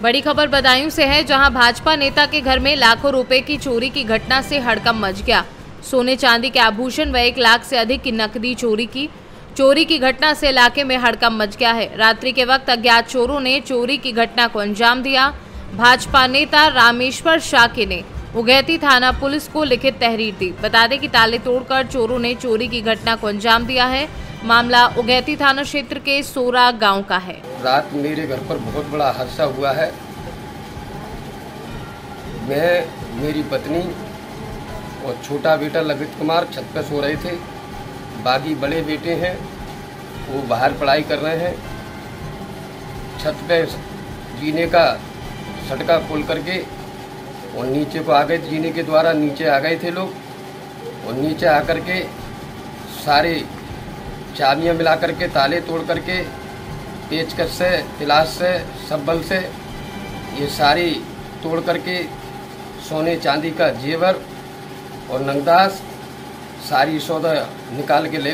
बड़ी खबर बदायूं से है, जहां भाजपा नेता के घर में लाखों रुपए की चोरी की घटना से हड़कंप मच गया। सोने चांदी के आभूषण व 1 लाख से अधिक की नकदी चोरी की घटना से इलाके में हड़कंप मच गया है। रात्रि के वक्त अज्ञात चोरों ने चोरी की घटना को अंजाम दिया। भाजपा नेता रामेश्वर शाक्य ने उगैती थाना पुलिस को लिखित तहरीर दी। बता दें कि ताले तोड़कर चोरों ने चोरी की घटना को अंजाम दिया है। मामला उगैती थाना क्षेत्र के सोरा गांव का है। रात मेरे घर पर बहुत बड़ा हादसा हुआ है। मैं, मेरी पत्नी और छोटा बेटा ललित कुमार छत पर सो रहे थे। बाकी बड़े बेटे हैं, वो बाहर पढ़ाई कर रहे हैं। छत पे जीने का सटका खोल करके और नीचे को आ गए। जीने के द्वारा नीचे आ गए थे लोग, और नीचे आकर के सारे चाबियां मिला करके, ताले तोड़ करके, पेचकस से, तिलाश से, सब्बल से ये सारी तोड़ करके सोने चांदी का जेवर और नगदास सारी सौदा निकाल के ले